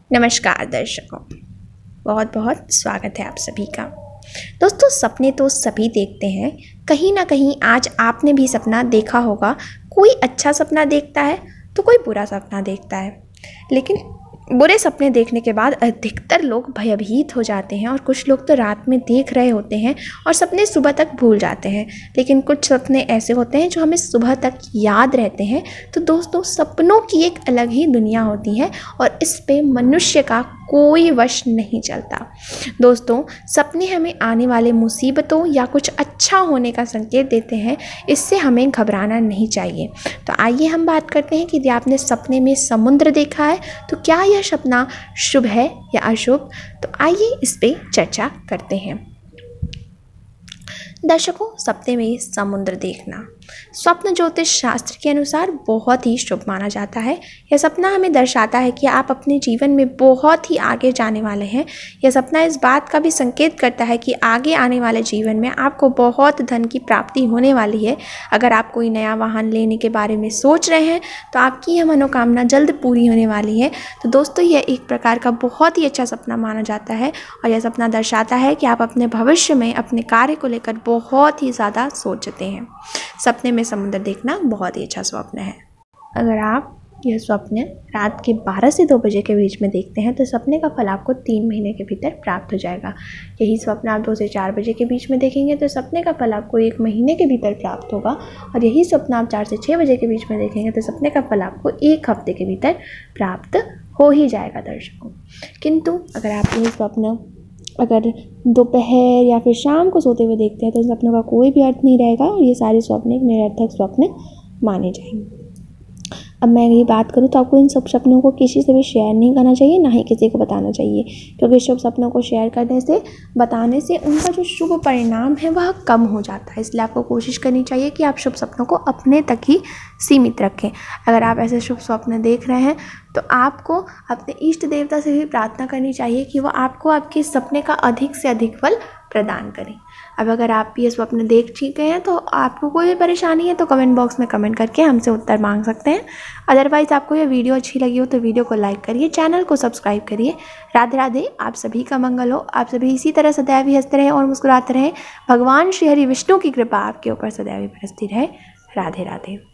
नमस्कार दर्शकों, बहुत बहुत स्वागत है आप सभी का। दोस्तों, सपने तो सभी देखते हैं। कहीं ना कहीं आज आपने भी सपना देखा होगा। कोई अच्छा सपना देखता है तो कोई बुरा सपना देखता है, लेकिन बुरे सपने देखने के बाद अधिकतर लोग भयभीत हो जाते हैं और कुछ लोग तो रात में देख रहे होते हैं और सपने सुबह तक भूल जाते हैं। लेकिन कुछ सपने ऐसे होते हैं जो हमें सुबह तक याद रहते हैं। तो दोस्तों, सपनों की एक अलग ही दुनिया होती है और इस पे मनुष्य का कोई वश नहीं चलता। दोस्तों, सपने हमें आने वाले मुसीबतों या कुछ अच्छा होने का संकेत देते हैं। इससे हमें घबराना नहीं चाहिए। तो आइए हम बात करते हैं कि यदि आपने सपने में समुद्र देखा है तो क्या यह सपना शुभ है या अशुभ। तो आइए इस पे चर्चा करते हैं। दर्शकों, सपने में समुद्र देखना स्वप्न ज्योतिष शास्त्र के अनुसार बहुत ही शुभ माना जाता है। यह सपना हमें दर्शाता है कि आप अपने जीवन में बहुत ही आगे जाने वाले हैं। यह सपना इस बात का भी संकेत करता है कि आगे आने वाले जीवन में आपको बहुत धन की प्राप्ति होने वाली है। अगर आप कोई नया वाहन लेने के बारे में सोच रहे हैं तो आपकी यह मनोकामना जल्द पूरी होने वाली है। तो दोस्तों, यह एक प्रकार का बहुत ही अच्छा सपना माना जाता है और यह सपना दर्शाता है कि आप अपने भविष्य में अपने कार्य को लेकर बहुत ही ज़्यादा सोचते हैं। सपने में समुद्र देखना बहुत ही अच्छा स्वप्न है। अगर आप यह स्वप्न रात के 12 से 2 बजे के बीच में देखते हैं तो सपने का फल आपको 3 महीने के भीतर प्राप्त हो जाएगा। यही स्वप्न आप 2 से 4 बजे के बीच में देखेंगे तो सपने का फल आपको 1 महीने के भीतर प्राप्त होगा। और यही स्वप्न आप 4 से 6 बजे के बीच में देखेंगे तो सपने का फल आपको 1 हफ्ते के भीतर प्राप्त हो ही जाएगा दर्शकों। किंतु अगर आप यही स्वप्न अगर दोपहर या फिर शाम को सोते हुए देखते हैं तो सपनों का कोई भी अर्थ नहीं रहेगा और ये सारे स्वप्न एक निरर्थक स्वप्न माने जाएंगे। अब मैं ये बात करूँ तो आपको इन सब सपनों को किसी से भी शेयर नहीं करना चाहिए, ना ही किसी को बताना चाहिए, क्योंकि शुभ सपनों को शेयर करने से बताने से उनका जो शुभ परिणाम है वह कम हो जाता है। इसलिए आपको कोशिश करनी चाहिए कि आप शुभ सपनों को अपने तक ही सीमित रखें। अगर आप ऐसे शुभ स्वप्न देख रहे हैं तो आपको अपने इष्ट देवता से भी प्रार्थना करनी चाहिए कि वह आपको आपके सपने का अधिक से अधिक फल प्रदान करें। अब अगर आप ये स्वप्न देख चुके हैं तो आपको कोई भी परेशानी है तो कमेंट बॉक्स में कमेंट करके हमसे उत्तर मांग सकते हैं। अदरवाइज़ आपको ये वीडियो अच्छी लगी हो तो वीडियो को लाइक करिए, चैनल को सब्सक्राइब करिए। राधे राधे। आप सभी का मंगल हो। आप सभी इसी तरह सदैव ही हंसते रहें और मुस्कुराते रहें। भगवान श्री हरि विष्णु की कृपा आपके ऊपर सदैव बरसती रहे। राधे राधे।